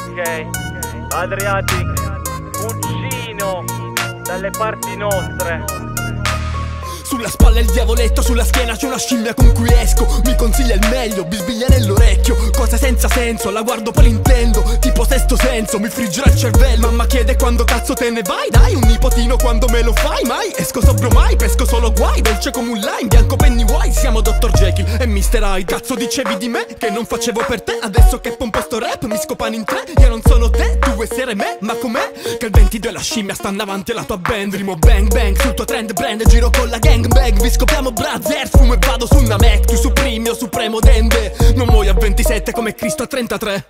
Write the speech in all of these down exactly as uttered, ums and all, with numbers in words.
Ok, Adriatic, Uccino, dalle parti nostre. Sulla spalla il diavoletto, sulla schiena c'è una scimmia con cui esco. Mi consiglia il meglio, bisbiglia nell'orecchio, cose senza senso, la guardo poi l'intendo, tipo sesto senso, mi friggerà il cervello. Mamma chiede quando cazzo te ne vai, dai un nipotino quando me lo fai. Mai esco sobrio, mai pesco solo guai, dolce come un lime, bianco Pennywise. Siamo doctor Jekyll e mister Hyde. Cazzo dicevi di me che non facevo per te, adesso che pompo sto rap mi scopano in tre. Io non sono te, tu vuoi essere me, ma com'è? Che il ventidue e la scimmia stanno avanti alla tua band. Rimo bang bang sul tuo trend brand, giro con la gang bang, vi scopriamo brothers, fumo e vado su una Mac. Tu supprimi o supremo dende, non muoio a ventisette come Cristo a trentatré.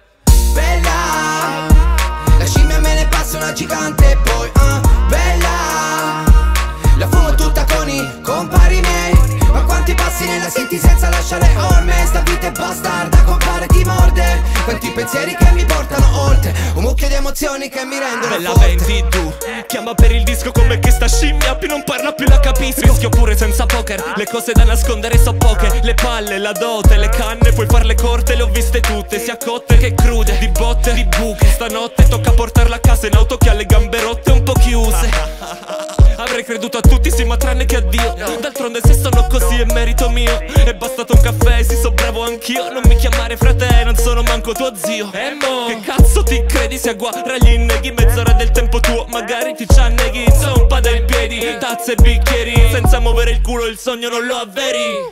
Bella, la scimmia me ne passa una gigante e poi uh, bella, la fumo tutta con i compari miei. Ma quanti passi nella city senza lasciare orme? Sta vita è bastarda, compare ti morde. Quanti pensieri che mi portano oltre, un mucchio di emozioni che mi rendono Bella forte. vendi tu, chiama per il disco come che sta scimmia, più non parla più la capisco. Rischio pure senza poker, le cose da nascondere so poche. Le palle, la dote, le canne, puoi farle corte, le ho viste tutte, sia cotte che crude. Di botte, di buche, stanotte tocca portarla a casa in auto che ha le gambe rotte un po' chiuse. Avrei creduto a tutti, sì, ma tranne che a Dio. D'altronde se sono così è merito mio. È bastato un caffè, sì, so bravo anch'io. Non mi chiamare frate, non sono manco tuo zio. E mo, che cazzo ti credi se a guarda gli inneghi mezz'ora del tempo tuo? Magari ti ci anneghi, zompada in piedi, tazze e bicchieri. Senza muovere il culo il sogno non lo avveri.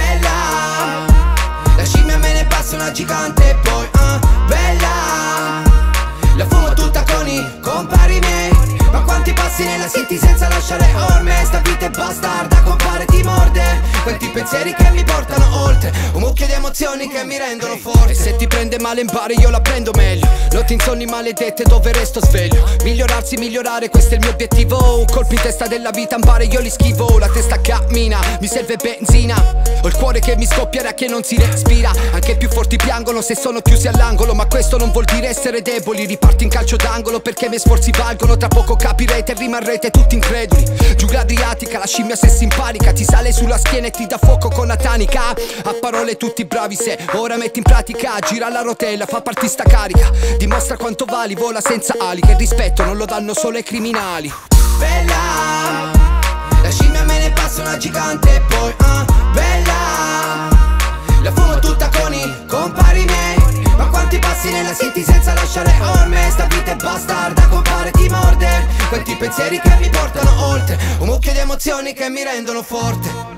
Bella, la scimmia me ne passa una gigante e poi uh, bella, la fumo tutta con i compari miei. Ma quanti passi nella city senza lasciare orme? Sta vita è bastarda, compare ti morde. Quanti pensieri che mi portano oltre, un mucchio di emozioni che mi rendono forte. E se ti prende male impari, io la prendo meglio. Notti insonni maledette dove resto sveglio. Migliorarsi, migliorare, questo è il mio obiettivo. Un colpo in testa della vita, impare, io li schivo. La testa cammina, mi serve benzina. Ho il cuore che mi scoppierà che non si respira. Anche più forti piangono se sono chiusi all'angolo. Ma questo non vuol dire essere deboli. Riparti in calcio d'angolo perché i miei sforzi valgono. Tra poco capirete e rimarrete tutti increduli. Giù l'Adriatica, la scimmia se si imparica, ti sale sulla schiena e ti dà fuoco con la tanica. A parole tutti bravi se ora metti in pratica. Gira la rotella, fa partire sta carica. Dimostra quanto vali, vola senza ali. Che il rispetto non lo danno solo ai criminali. Bella, la scimmia me ne passa una gigante e poi uh, bella, la fumo tutta con i compari miei. Ma quanti passi nella city senza lasciare orme? Sta vita è bastarda, compare ti morde. Quanti pensieri che mi portano oltre, un mucchio di emozioni che mi rendono forte.